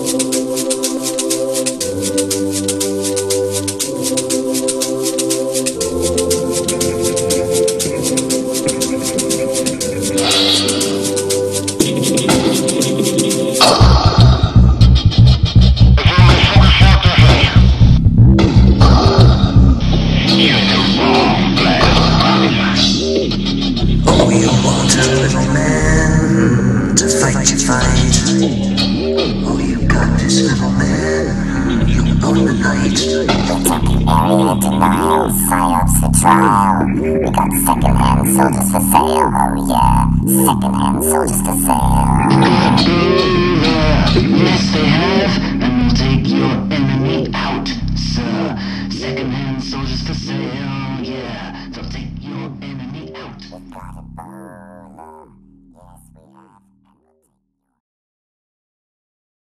Denial, psyops for trial. We got second-hand soldiers for sale, oh yeah. Second-hand soldiers for sale. Yes, they have, and we'll take your enemy out, sir. Second-hand soldiers for sale, yeah. They'll take your enemy out. We've got a bird.